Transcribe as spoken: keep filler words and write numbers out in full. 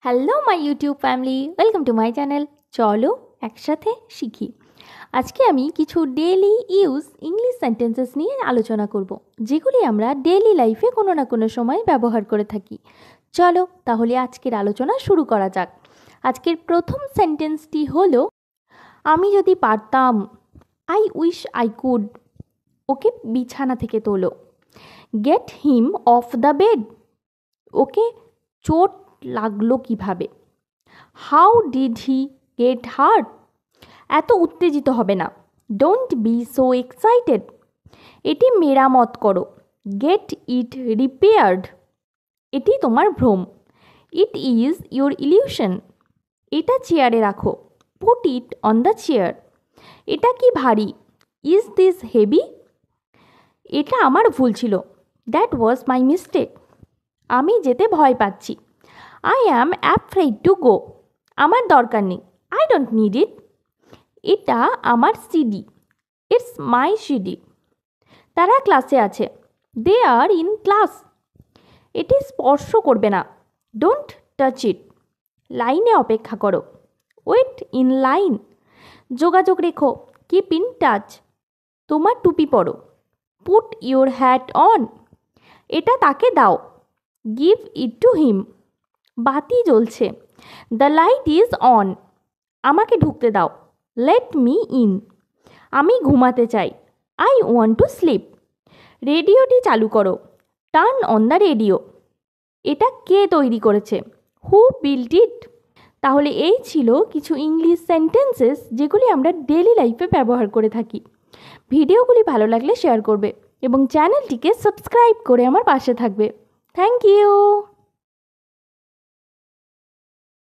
Hello my YouTube family, welcome to my channel. চলো একসাথে শিখি। আজকে আমি কিছু ডেইলি ইউজ ইংলিশ সেন্টেন্সেস নিয়ে আলোচনা করব, যেগুলি আমরা ডেইলি লাইফে কোনো না কোনো সময় ব্যবহার করে থাকি। চলো তাহলে আজকের আলোচনা শুরু করা যাক। আজকের প্রথম সেন্টেন্সটি হলো, আমি যদি পারতাম। I wish I could. ওকে বিছানা থেকে তোলো। Get him off the bed. ওকে চোট লাগলো কিভাবে? How did he get hurt? এত উত্তেজিত হবে না। Don't be so excited. এটি মেরামত করো। Get it repaired. এটি তোমার ভ্রম। It is your illusion. এটা চেয়ারে রাখো। Put it on the chair. এটা কি ভারী? Is this heavy? এটা আমার ভুল ছিল। That was my mistake. আমি যেতে ভয় পাচ্ছি। I am afraid to go. আমার দরকার নেই। I don't need it. এটা আমার সিডি। It's my CD. তারা ক্লাসে আছে। They are in class. এটি স্পর্শ করবে না। Don't touch it. লাইনে অপেক্ষা করো। Wait in line. যোগাযোগ রেখো। Keep in touch. তোমার টুপি পরো। Put your hat on. এটা তাকে দাও। Give it to him. বাতি জ্বলছে। The light is on. আমাকে ঢুকতে দাও। Let me in. আমি ঘুমাতে চাই। I want to sleep. রেডিওটি চালু করো। Turn on the radio. এটা কে তৈরি করেছে? Who built it? তাহলে এই ছিল কিছু ইংলিশ সেন্টেন্সেস যেগুলি আমরা ডেইলি লাইফে ব্যবহার করে থাকি। ভিডিওগুলি ভালো লাগলে শেয়ার করবে এবং চ্যানেলটিকে সাবস্ক্রাইব করে আমার পাশে থাকবে। Thank you.